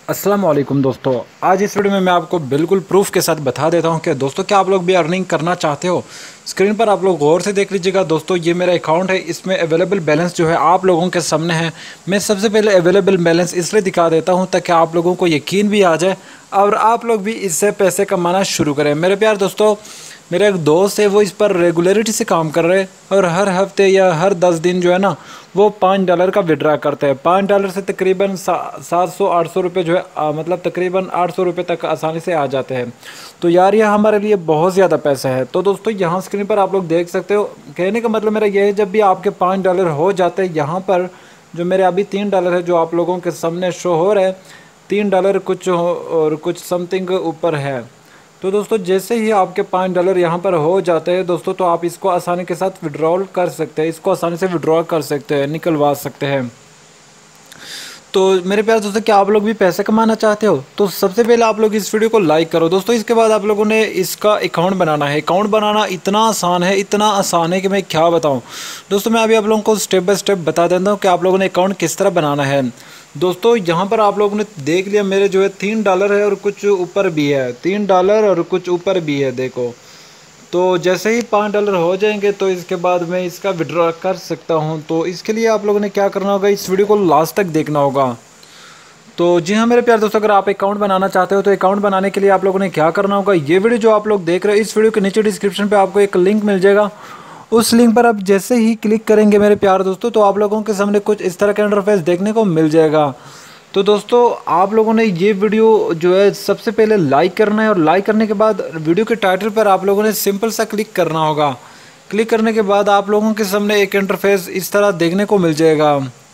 अस्सलाम वालेकुम दोस्तों। आज इस वीडियो में मैं आपको बिल्कुल प्रूफ के साथ बता देता हूं कि दोस्तों क्या आप लोग भी अर्निंग करना चाहते हो। स्क्रीन पर आप लोग गौर से देख लीजिएगा दोस्तों, ये मेरा अकाउंट है। इसमें अवेलेबल बैलेंस जो है आप लोगों के सामने है। मैं सबसे पहले अवेलेबल बैलेंस इसलिए दिखा देता हूं ताकि आप लोगों को यकीन भी आ जाए और आप लोग भी इससे पैसे कमाना शुरू करें। मेरे प्यार दोस्तों, मेरा एक दोस्त है, वो इस पर रेगुलरिटी से काम कर रहे हैं और हर हफ्ते या हर 10 दिन जो है ना, वो $5 का विड्रा करते हैं। $5 से तकरीबन 700-800 रुपये जो है मतलब तकरीबन 800 रुपये तक आसानी से आ जाते हैं। तो यार ये हमारे लिए बहुत ज़्यादा पैसा है। तो दोस्तों यहाँ स्क्रीन पर आप लोग देख सकते हो, कहने का मतलब मेरा ये है, जब भी आपके $5 हो जाते हैं, यहाँ पर जो मेरे अभी $3 है जो आप लोगों के सामने शो हो रहे हैं, $3 कुछ और कुछ समथिंग ऊपर है। तो दोस्तों जैसे ही आपके $5 यहाँ पर हो जाते हैं दोस्तों, तो आप इसको आसानी के साथ विड्रॉल कर सकते हैं, इसको आसानी से विड्रॉ कर सकते हैं, निकलवा सकते हैं। तो मेरे प्यारे दोस्तों, क्या आप लोग भी पैसे कमाना चाहते हो? तो सबसे पहले आप लोग इस वीडियो को लाइक करो दोस्तों। इसके बाद आप लोगों ने इसका अकाउंट बनाना है। अकाउंट बनाना इतना आसान है, इतना आसान है कि मैं क्या बताऊं दोस्तों। मैं अभी आप लोगों को स्टेप बाय स्टेप बता देता हूं कि आप लोगों ने अकाउंट किस तरह बनाना है। दोस्तों यहाँ पर आप लोगों ने देख लिया, मेरे जो है $3 है और कुछ ऊपर भी है, $3 और कुछ ऊपर भी है, देखो। तो जैसे ही $5 हो जाएंगे तो इसके बाद मैं इसका विड्रॉ कर सकता हूं। तो इसके लिए आप लोगों ने क्या करना होगा, इस वीडियो को लास्ट तक देखना होगा। तो जी हाँ मेरे प्यारे दोस्तों, अगर आप अकाउंट बनाना चाहते हो तो अकाउंट बनाने के लिए आप लोगों ने क्या करना होगा, ये वीडियो जो आप लोग देख रहे हो, इस वीडियो के नीचे डिस्क्रिप्शन पे आपको एक लिंक मिल जाएगा। उस लिंक पर आप जैसे ही क्लिक करेंगे मेरे प्यारे दोस्तों, तो आप लोगों के सामने कुछ इस तरह का इंटरफेस देखने को मिल जाएगा। तो दोस्तों आप लोगों ने ये वीडियो जो है सबसे पहले लाइक करना है, और लाइक करने के बाद वीडियो के टाइटल पर आप लोगों ने सिंपल सा क्लिक करना होगा। क्लिक करने के बाद आप लोगों के सामने एक इंटरफेस इस तरह देखने को मिल जाएगा।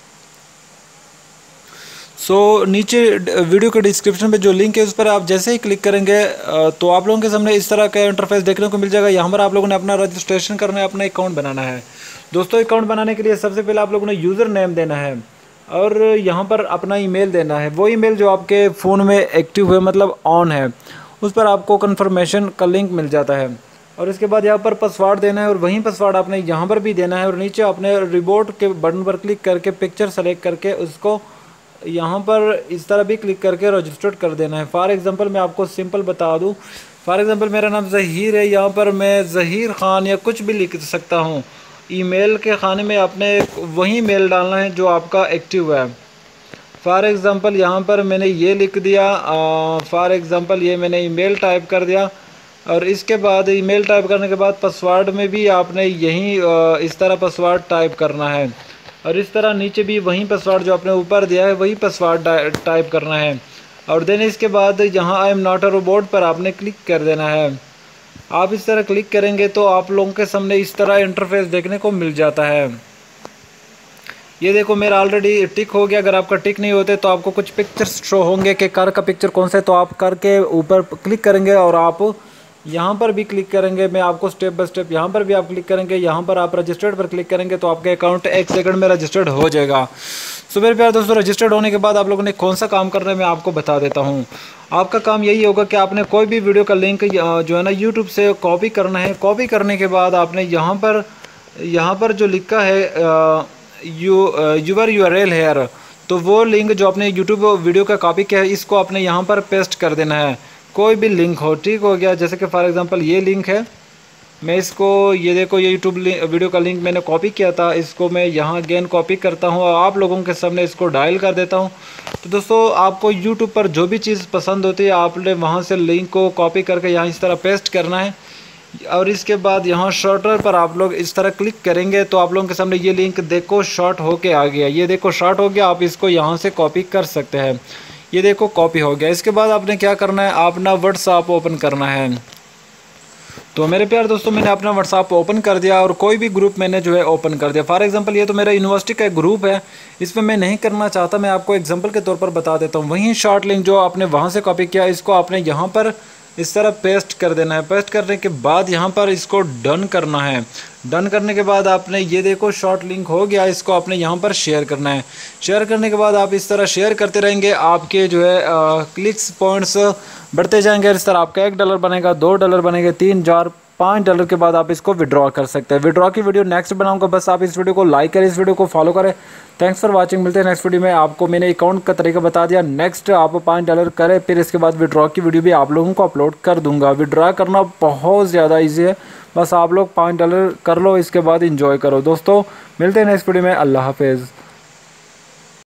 नीचे वीडियो के डिस्क्रिप्शन पे जो लिंक है उस पर आप जैसे ही क्लिक करेंगे तो आप लोगों के सामने इस तरह का इंटरफेस देखने को मिल जाएगा। यहाँ पर आप लोगों ने अपना रजिस्ट्रेशन करना है, अपना अकाउंट बनाना है। दोस्तों अकाउंट बनाने के लिए सबसे पहले आप लोगों ने यूज़र नेम देना है और यहाँ पर अपना ईमेल देना है। वो ईमेल जो आपके फ़ोन में एक्टिव है, मतलब ऑन है, उस पर आपको कन्फर्मेशन का लिंक मिल जाता है। और इसके बाद यहाँ पर पासवर्ड देना है और वहीं पासवर्ड आपने यहाँ पर भी देना है। और नीचे आपने रिपोर्ट के बटन पर क्लिक करके पिक्चर सेलेक्ट करके उसको यहाँ पर इस तरह भी क्लिक करके रजिस्टर्ड कर देना है। फॉर एग्जांपल मैं आपको सिंपल बता दूँ, फॉर एग्जांपल मेरा नाम ज़हीर है, यहाँ पर मैं ज़हीर ख़ान या कुछ भी लिख सकता हूँ। ईमेल के खाने में आपने वही मेल डालना है जो आपका एक्टिव है। फॉर एग्ज़ाम्पल यहाँ पर मैंने ये लिख दिया, फॉर एग्ज़ाम्पल ये मैंने ईमेल टाइप कर दिया। और इसके बाद ईमेल टाइप करने के बाद पासवर्ड में भी आपने यही इस तरह पासवर्ड टाइप करना है। और इस तरह नीचे भी वही पासवर्ड जो आपने ऊपर दिया है वही पासवर्ड टाइप करना है। और देन इसके बाद यहाँ I am not a robot पर आपने क्लिक कर देना है। आप इस तरह क्लिक करेंगे तो आप लोगों के सामने इस तरह इंटरफेस देखने को मिल जाता है। ये देखो मेरा ऑलरेडी टिक हो गया। अगर आपका टिक नहीं होते तो आपको कुछ पिक्चर्स शो होंगे कि कार का पिक्चर कौन सा है, तो आप कार के ऊपर क्लिक करेंगे और आप यहाँ पर भी क्लिक करेंगे। मैं आपको स्टेप बाय स्टेप यहाँ पर भी आप क्लिक करेंगे, यहाँ पर आप रजिस्टर्ड पर क्लिक करेंगे तो आपके अकाउंट 1 सेकंड में रजिस्टर्ड हो जाएगा। सो मेरे प्यारे दोस्तों, रजिस्टर्ड होने के बाद आप लोगों ने कौन सा काम करना है मैं आपको बता देता हूँ। आपका काम यही होगा कि आपने कोई भी वीडियो का लिंक जो है ना यूट्यूब से कॉपी करना है। कॉपी करने के बाद आपने यहाँ पर जो लिखा है यूर URL हेयर, तो वो लिंक जो आपने यूट्यूब वीडियो का कॉपी किया है इसको आपने यहाँ पर पेस्ट कर देना है। कोई भी लिंक हो, ठीक हो गया। जैसे कि फॉर एग्जांपल ये लिंक है, मैं इसको, ये देखो ये यूट्यूब वीडियो का लिंक मैंने कॉपी किया था, इसको मैं यहाँ अगेन कॉपी करता हूँ और आप लोगों के सामने इसको डायल कर देता हूँ। तो दोस्तों आपको यूट्यूब पर जो भी चीज़ पसंद होती है आपने वहाँ से लिंक को कॉपी करके यहाँ इस तरह पेस्ट करना है। और इसके बाद यहाँ शॉर्टर पर आप लोग इस तरह क्लिक करेंगे तो आप लोगों के सामने ये लिंक देखो शॉर्ट होके आ गया। ये देखो शॉर्ट हो गया, आप इसको यहाँ से कॉपी कर सकते हैं। ये देखो कॉपी हो गया। इसके बाद आपने क्या करना है, अपना व्हाट्सएप ओपन करना है। तो मेरे प्यारे दोस्तों, मैंने अपना व्हाट्सएप ओपन कर दिया और कोई भी ग्रुप मैंने जो है ओपन कर दिया। फॉर एग्जांपल ये तो मेरा यूनिवर्सिटी का ग्रुप है, इसमें मैं नहीं करना चाहता, मैं आपको एग्जांपल के तौर पर बता देता हूँ। वहीं शॉर्ट लिंक जो आपने वहाँ से कॉपी किया इसको आपने यहाँ पर इस तरह पेस्ट कर देना है। पेस्ट करने के बाद यहाँ पर इसको डन करना है। डन करने के बाद आपने ये देखो शॉर्ट लिंक हो गया, इसको आपने यहाँ पर शेयर करना है। शेयर करने के बाद आप इस तरह शेयर करते रहेंगे, आपके जो है क्लिक्स पॉइंट्स बढ़ते जाएंगे। इस तरह आपका $1 बनेगा, $2 बनेगा, 3, 4, $5 के बाद आप इसको विड्रॉ कर सकते हैं। विड्रॉ की वीडियो नेक्स्ट बनाऊंगा, बस आप इस वीडियो को लाइक करें, इस वीडियो को फॉलो करें। Thanks for watching. मिलते हैं नेक्स्ट वीडियो में। आपको मैंने अकाउंट का तरीका बता दिया। नेक्स्ट आप $5 करें, फिर इसके बाद विड्रॉ की वीडियो भी आप लोगों को अपलोड कर दूंगा। विड्रॉ करना बहुत ज़्यादा ईजी है, बस आप लोग $5 कर लो, इसके बाद इंजॉय करो। दोस्तों मिलते हैं नेक्स्ट वीडियो में। अल्लाह हाफिज़।